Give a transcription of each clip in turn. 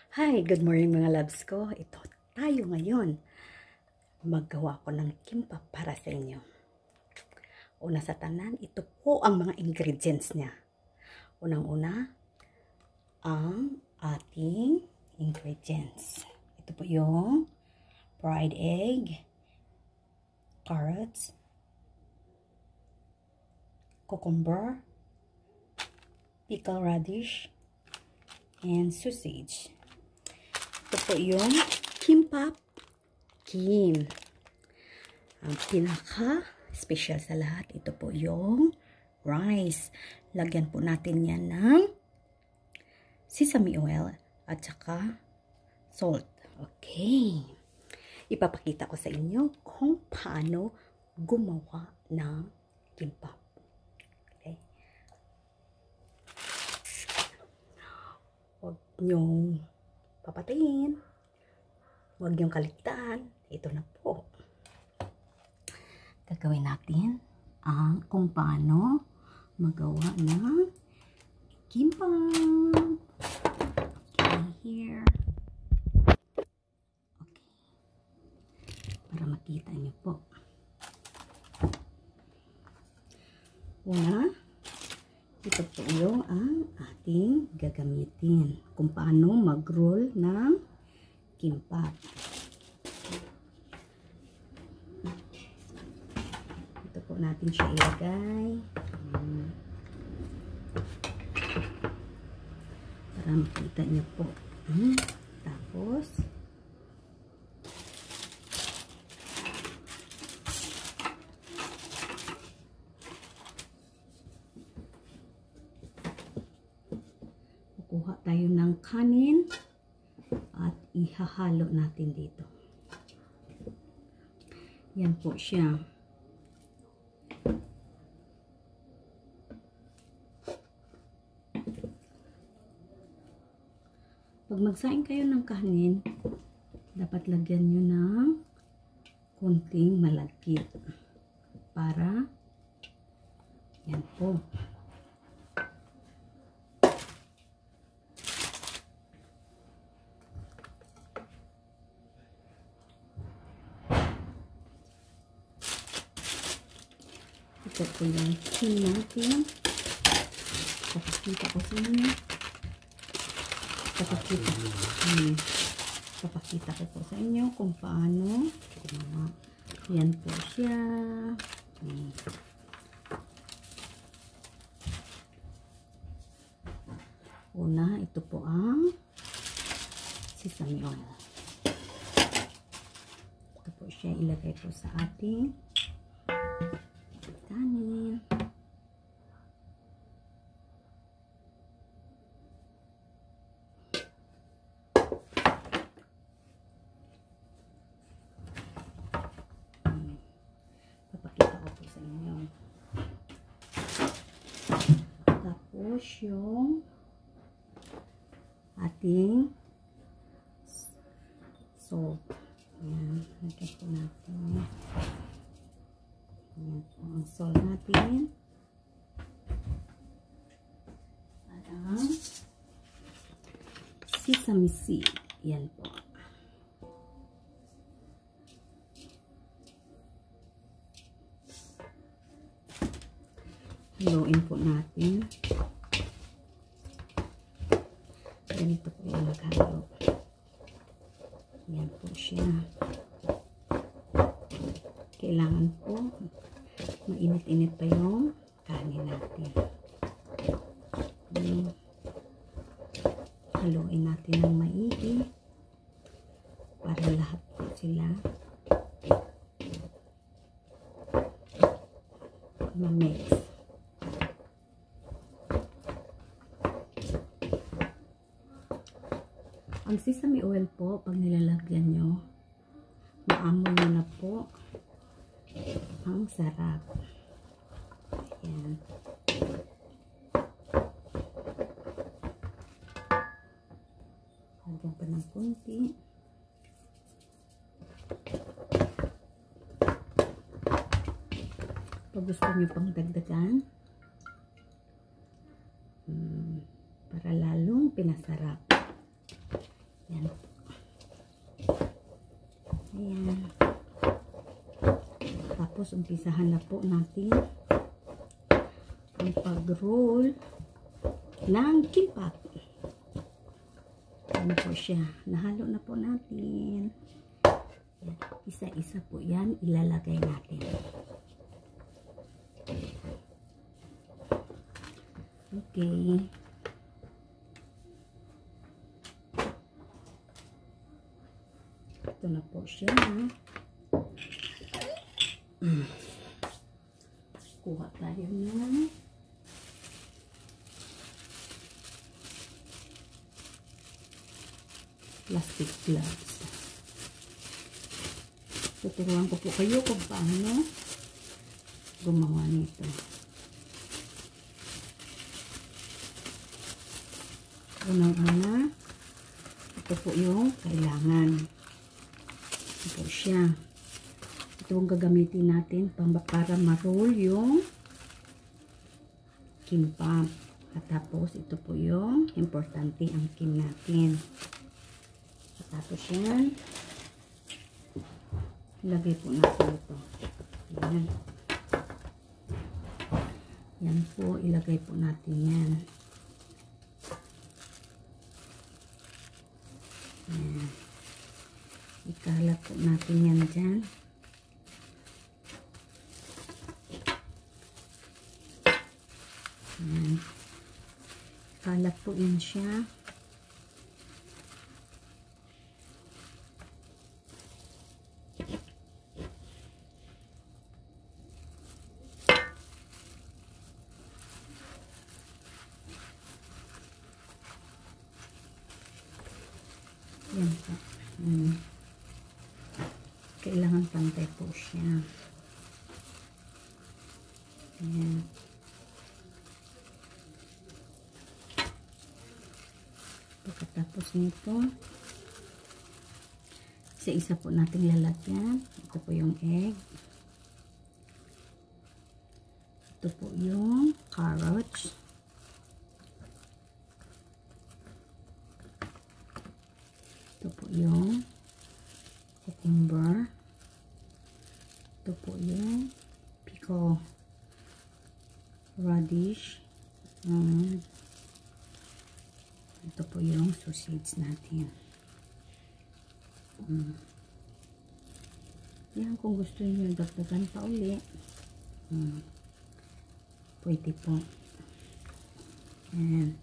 Hi, good morning mga loves ko. Ito tayo ngayon. Maggawa ko ng kimbap para sa inyo. Una sa tanan, ito po ang mga ingredients niya. Unang-una, ang ating ingredients. Ito po yung fried egg, carrots, cucumber, pickled radish, and sausage. Ito po yung kimbap. Ang pinaka-special sa lahat, ito po yung rice. Lagyan po natin yan ng sesame oil at saka salt. Okay. Ipapakita ko sa inyo kung paano gumawa ng kimbap. Okay. Huwag niyong papatayin. Huwag niyong kaligtaan. Ito na po. Gagawin natin kung paano magawa ng kimbap. Okay, here. Okay. Para makita niyo po. Una, ito po yung ang ating gagamitin. Kung paano mag-roll ng kimbap. Ito po natin siya ilagay. Para makita niyo po. Tapos, kukuha tayo ng kanin at ihahalo natin dito. Yan po siya. Pag magsaing kayo ng kanin, dapat lagyan nyo ng konting malagkit para yan po. Ito po yung tin natin. Papakita ko sa inyo. Papakita ko po sa inyo kung paano. Yan po siya. Una, ito po ang sesame oil. Ito po siya. Ilagay po sa ating kanin. Papakita ko po sa inyo. Tapos yung ating salt. Ayan. Lagyan po natin. Ayan po ang salt natin. At ang sesame seed. Yan po. Haluin po natin. Ganito po yung maghalo. Yan po siya. Kailangan po mainit-init pa yung kanin natin. Haluin natin ng maigi para lahat po sila ma-mix. Ang sesame oil po, pag nilalagyan nyo, maamoy nyo na po. Ang sarap. Ayan. Lagyan pa ng kunti. Pag gusto nyo pang dagdagan, para lalong pinasarap. Yan. Ayan. Tapos, umpisahan na po natin ang pag-roll ng kimbap. Ano po siya? Nahalo na po natin. Isa-isa po yan ilalagay natin. Okay. Ito na po siya. Kuha tayo ng plastic gloves. Tuturuan ko po kayo kung paano gumawa nito. Unang-una, ito po yung kailangan. Ito po siya. Ito ang gagamitin natin para ma-roll yung kimbap. At tapos, ito po yung importante ang kim natin. At tapos yan, ilagay po natin ito. Yan. Yan po, ilagay po natin yan. Yan. Ikalat po natin yan dyan. Yan. Ikalat po yan siya. Yan po. Kailangan pantay po siya. Ayan. Pagkatapos nito, isa-isa po natin lalagyan. Ito po yung egg. Ito po yung carrots. Ito po yung cucumber. Ito po yung pico radish. Ito po yung sausage natin. Yan, kung gusto niyo dagdagan pa uli, pwede po. Yan.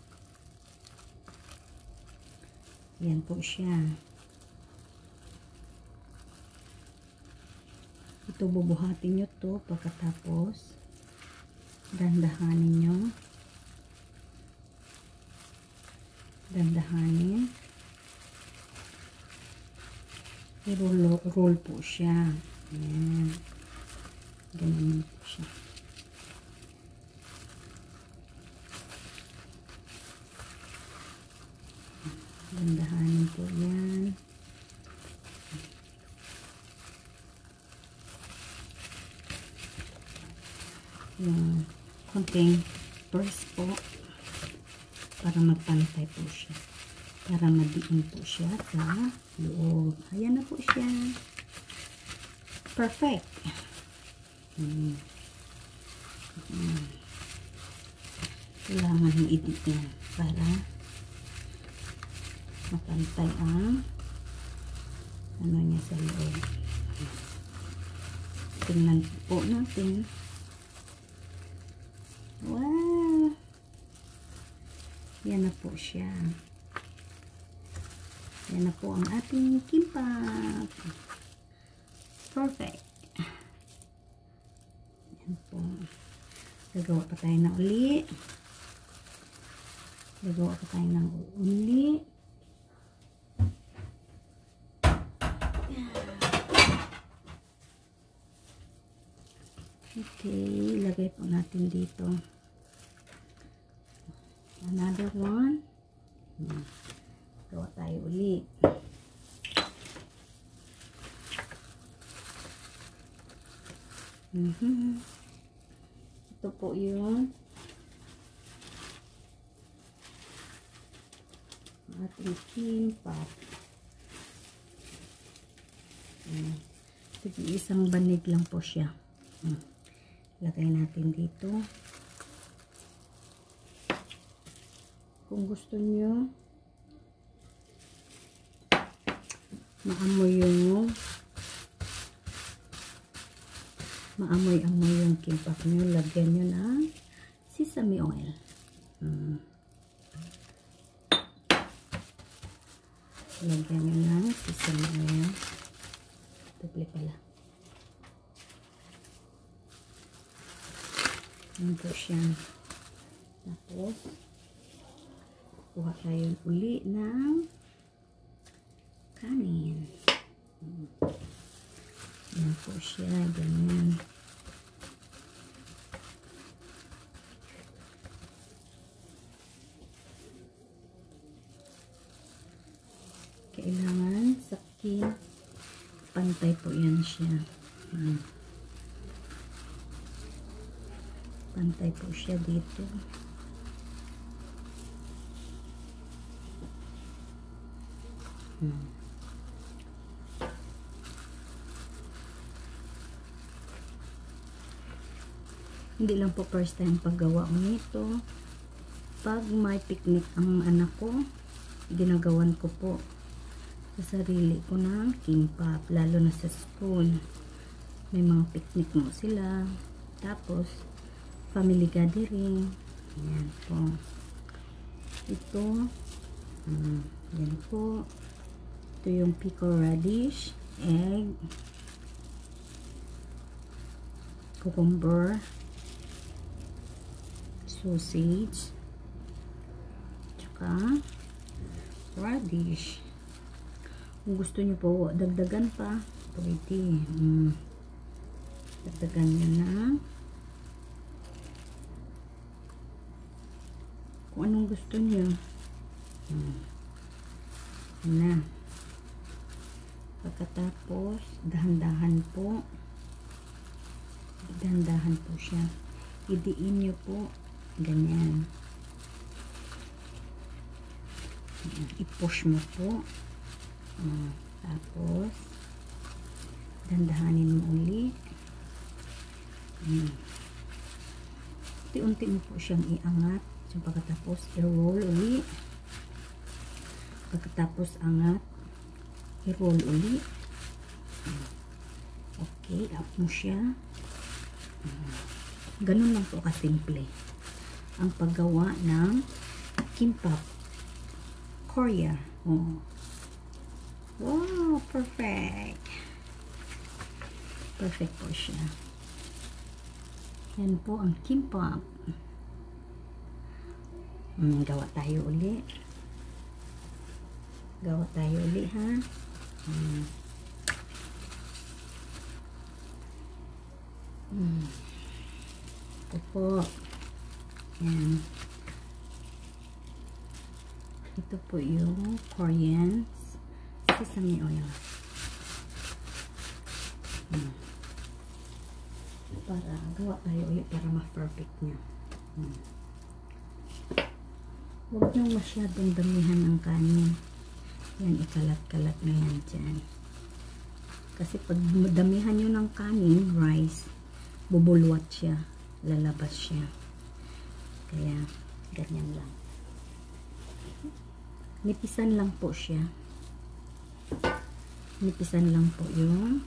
Yan po siya. Ito, bubuhatin nyo to pagkatapos dandahanin nyo. Dandahanin. I-roll po siya. Ayan. Ganyan po siya. Dandahanin po yan. Yung konting press po para magpantay po siya. Para madiin po siya sa loob. Ayan na po siya. Perfect. Kailangan i-diin para mapantay ang ano niya sa loob. Tingnan po natin. Wow! Yan na po siya. Yan na po ang ating kimbap. Perfect. Yan po. Gagawa pa tayo na uli. Gagawa pa tayo ng uli. Okay, ilagay po natin dito. Another one. Gawa tayo uli. Ito po yun. ating kimbap. Sige, isang banig lang po siya. Lagay natin dito. Kung gusto nyo maamoy yung kimbap nyo, lagyan nyo ng sesame oil. Lagyan nyo ng sesame oil. Doble pala. Yan po siya. Tapos kuha tayo uli ng kanin. Yan po siya. Ganyan. Kailangan sakit. Pantay po yan siya. Pantay po siya dito. Hindi lang po first time paggawa ko nito. Pag may picnic ang anak ko, ginagawan ko po sa sarili ko ng kimbap, lalo na sa school. May mga picnic mo sila. Tapos family gathering. Ayan po. Ito. Yan po. Ito yung pickled radish, egg, cucumber, sausage, tsaka radish. Kung gusto nyo po dagdagan pa, pwede. Dagdagan nyo na kung anong gusto nyo. Na. Pagkatapos, dahan-dahan po. Dahan-dahan po siya. Idiin nyo po. Ganyan. I-push mo po. Tapos, dahan-dahanin mo uli. Unti-unti mo po siyang iangat. So, pagkatapos, i-roll uli. Pagkatapos angat, i-roll uli. Okay, up mo siya. Ganun lang po kasimple ang paggawa ng kimbap Korea. Wow, perfect. Perfect po siya. Yan po ang kimbap. Gawa tayo uli. Gawa tayo uli, ha? Ito po. Yan. Ito po yung Korean sesame oil. Para gawa tayo ulit para ma-perfect niya. Huwag nyo masyadong damihan ng kanin. Yan, ikalat-kalat na yan dyan. Kasi pag damihan nyo ng kanin, rice, bubulwat siya. Lalabas siya. Kaya, ganyan lang. Nipisan lang po siya. Nipisan lang po yung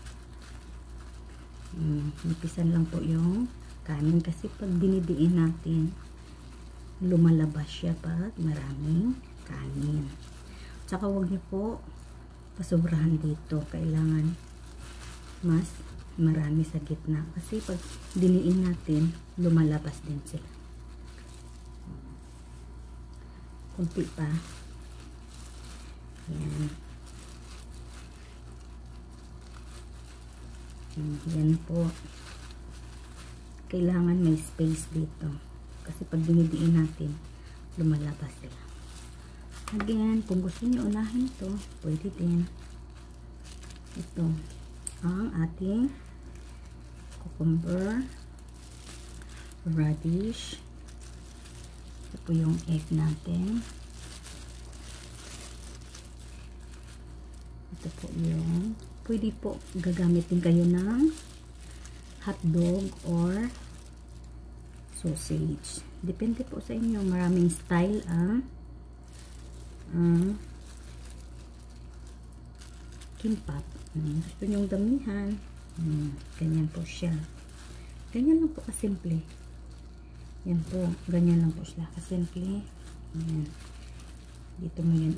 nipisan lang po yung kanin. Kasi pag dinidiin natin, lumalabas siya pag maraming kanin. Tsaka huwag niyo po pasobrahan dito. Kailangan mas marami sa gitna. Kasi pag diniin natin, lumalabas din sila. Kunti pa. Yan. Yan po. Kailangan may space dito. Kasi pag dinidiin natin, lumalabas sila. Again, kung gusto niyo unahin ito, pwede din. Ito, ang ating cucumber, radish. Ito po yung egg natin. Ito po yung, pwede po gagamit din kayo ng hotdog or sausage. Depende po sa inyo. Maraming style ang kimbap. Gusto nyong damihan. Ganyan po siya. Ganyan lang po kasimple. Yan po. Ganyan lang po siya kasimple. Yan. Dito mo yan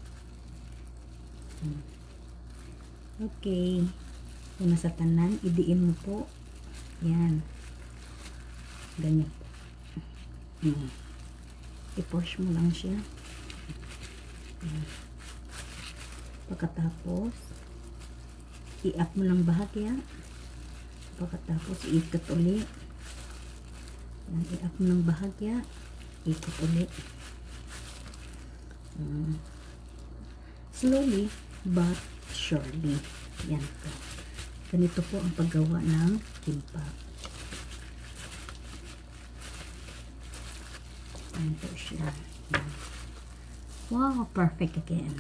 okay. Una sa tanan, idiin mo po. Yan. Ganyan po. I-push mo lang siya. Pagkatapos, i-up mo lang bahagya. Pagkatapos, i-ikot ulit. I-up mo lang bahagya. Ikot ulit. Slowly but surely. Yan po. Ganito po ang paggawa ng kimbap. Yan po siya. Wow, perfect again.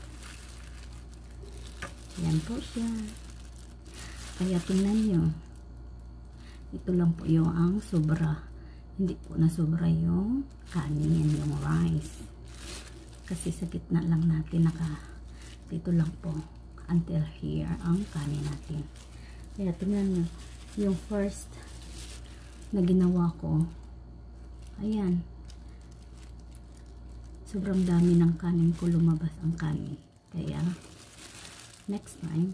Yan po siya. Kaya tingnan nyo. Ito lang po yung ang sobra. Hindi po na sobra yung kanin, yung rice. Kasi sa gitna lang natin dito lang po until here ang kanin natin. Kaya tingnan nyo, yung first na ginawa ko, ayan, sobrang dami ng kanin ko, lumabas ang kanin. Kaya next time,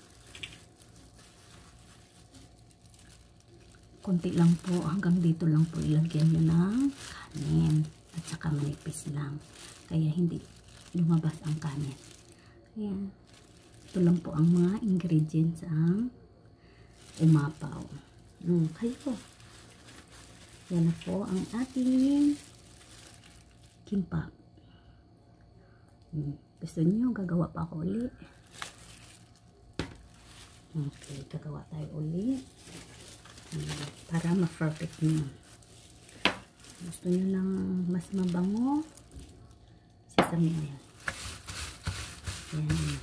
konti lang po, hanggang dito lang po ilagyan nyo ng kanin at saka manipis lang. Kaya hindi lumabas ang kanin. Ayan. Ito lang po ang mga ingredients ang umapaw. Kaya po. Yan na po ang ating kimbap. Gusto niyo gagawa pa ako ulit? Okay, gagawa tayo ulit. Para ma-perfect niyo. Gusto niyo lang mas mabango? Sesame oil. Yan.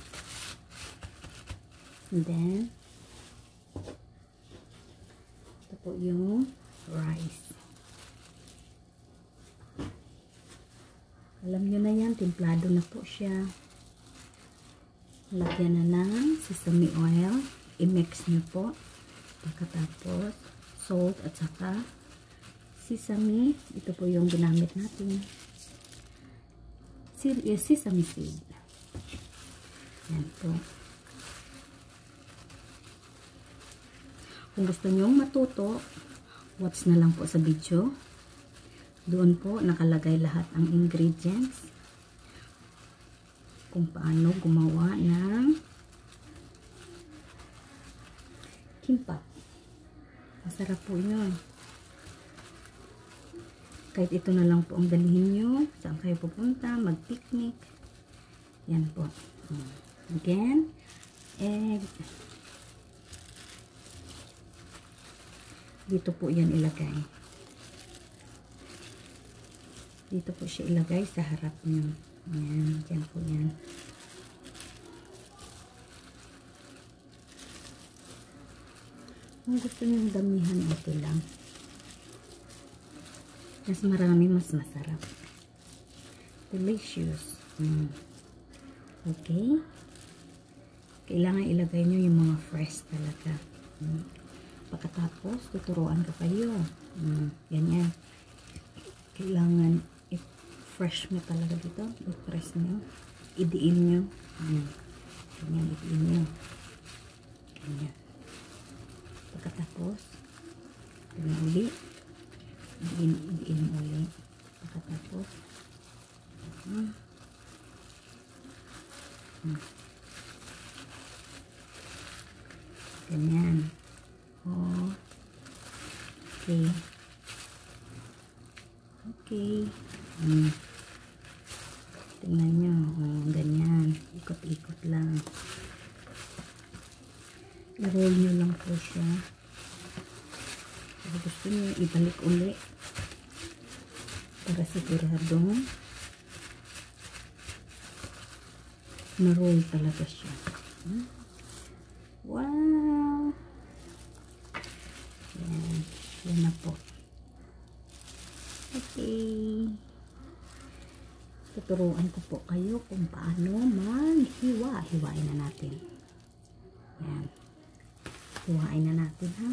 And then, ito po yung rice. Alam nyo na yan, templado na po siya. Lagyan na ng sesame oil. I-mix nyo po. Pagkatapos, salt at saka sesame. Ito po yung ginamit natin. Sesame seed. Yan po. Kung gusto nyong matuto, watch na lang po sa video. Doon po nakalagay lahat ang ingredients. Kung paano gumawa ng kimbap. Masarap po yun. Kahit ito na lang po ang dalhin nyo. Saan kayo pupunta? Mag-picnic. Yan po. Again, egg. Dito po yan ilagay. Dito po siya ilagay sa harap nyo. Yan. Yan po yan. Kung gusto nyo damihan, okay lang. Mas marami, mas masarap. Delicious. Okay. Kailangan ilagay nyo yung mga fresh talaga. Pagkatapos, tuturuan ko kayo. Ganyan. Kailangan i-fresh mo talaga dito. I-press nyo. Idiin nyo. Ganyan, idiin nyo. Ganyan. Pagkatapos, ganyan ulit. Idiin mo ulit. Pagkatapos, ganyan. Okay. Okay. Tingnan nyo. Ganyan. Ikot-ikot lang. I-roll nyo lang po siya. Kung gusto nyo, ibalik ulit. Para siguradong Na-roll talaga siya. Wow! Yan. Yan na po. Okay. Tuturuan ko po kayo kung paano maghiwa. Hiwain na natin. Yan. Hiwain na natin, ha?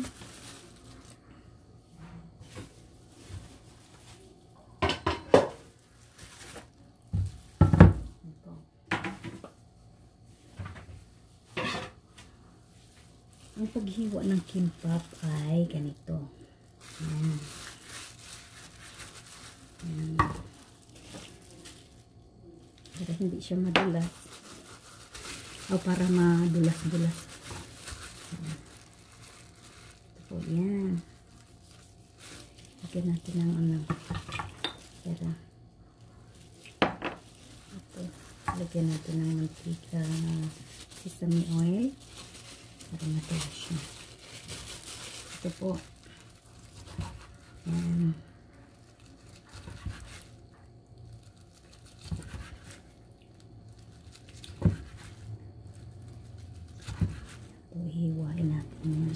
Ito. Ang paghiwa ng kimbap ay ganito. Yan. Yan. Para hindi siya madulas. O para madulas-dulas. Ito po, yan. Lagyan natin ng ano. Para. Ito. Lagyan natin ng mantika, sesame oil. Para matulas siya. Ito po. Yan. Hiwain natin yan.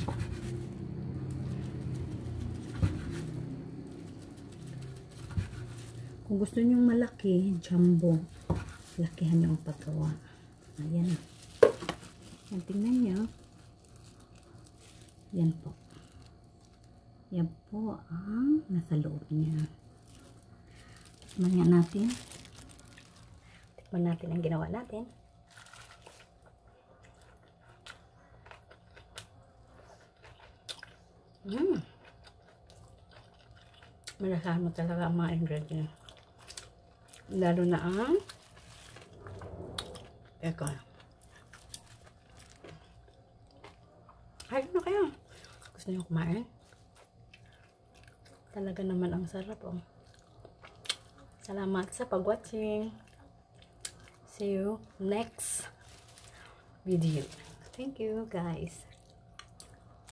Kung gusto nyong malaki, jumbo, lakihan nyo ang paggawa. Ayan. Yan, tingnan nyo. Yan po. Yan po ang nasa loob niya. Tikman nga natin. Tikman natin ang ginawa natin. Malasahan mo talaga ang mga ingredients. Lalo na ang eko. Kain na kayo. Gusto niyo kumain? Talaga naman ang sarap, oh. Salamat sa pag-watching. See you next video. Thank you, guys.